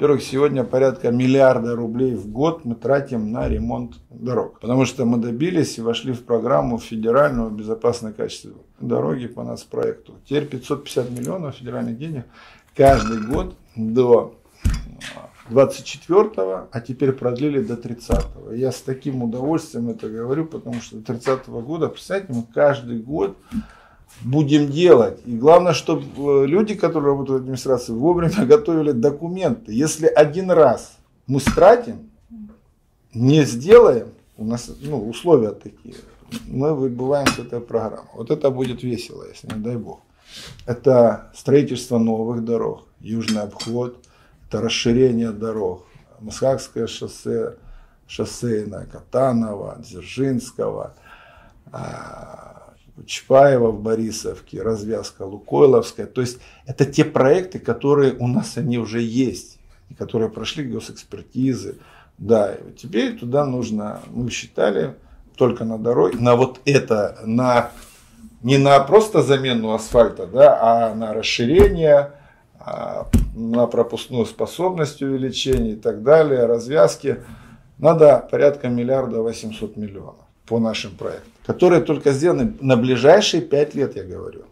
Во-первых, сегодня порядка миллиарда рублей в год мы тратим на ремонт дорог. Потому что мы добились и вошли в программу федерального безопасной качественной дороги по нацпроекту. Теперь 550 миллионов федеральных денег каждый год до 24-го, а теперь продлили до 30-го. Я с таким удовольствием это говорю, потому что до 30-го года, представьте, мы каждый год будем делать. И главное, чтобы люди, которые работают в администрации, вовремя готовили документы. Если один раз мы стратим, не сделаем, у нас условия такие, мы выбываем с этой программы. Вот это будет весело, если не дай бог. Это строительство новых дорог, южный обход, это расширение дорог, Мосхакское шоссе, шоссейное, Катанова, Дзержинского, Чапаева в Борисовке, развязка Лукойловская. То есть это те проекты, которые у нас они уже есть, и которые прошли госэкспертизы. Да, и теперь туда нужно, мы считали, только на дороге, на вот это, не на просто замену асфальта, да, а на расширение, на пропускную способность увеличения и так далее, развязки. Надо порядка 1 800 000 000 по нашим проектам, которые только сделаны на ближайшие 5 лет, я говорю.